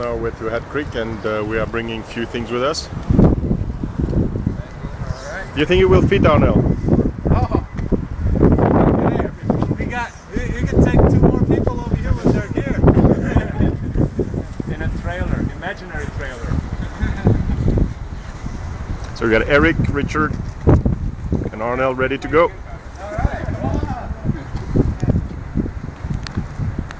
now with Head Creek, and we are bringing a few things with us. Alright. Do you think it will fit, Arnell? Oh! You can take 2 more people over here with their gear. In a trailer, imaginary trailer. So we got Eric, Richard, and Arnell ready to go.